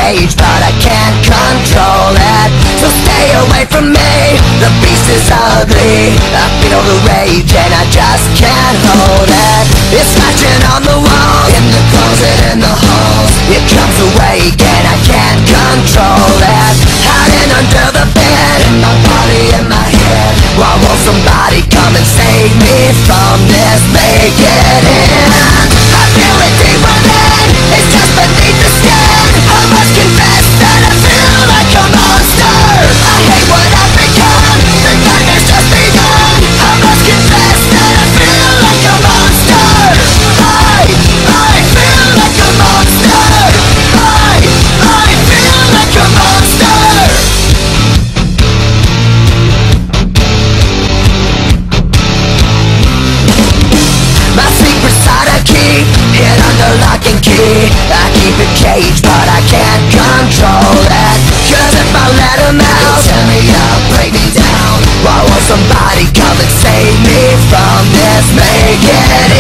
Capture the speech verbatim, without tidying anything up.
cage, but I can't control it. So stay away from me, the beast is ugly. I feel the rage and I just can't hold it. It's scratching on the walls, in the closet, in the halls. It comes awake and I can't control it. Hiding under the bed, in my body, in my head. Why won't somebody come and save me from this? Make it in. I feel it deep within, it's just beneath the skin. I must confess that I feel like a monster. I hate what I've become, the nightmare's just begun. I must confess that I feel like a monster. I, I feel like a monster. I, I feel like a monster. My secret's hard to keep, hid under lock and key. I keep it caged, but I can't control it. Cause if I let him out, he'll tear me up, break me down. Why won't somebody come and save me from this? Make it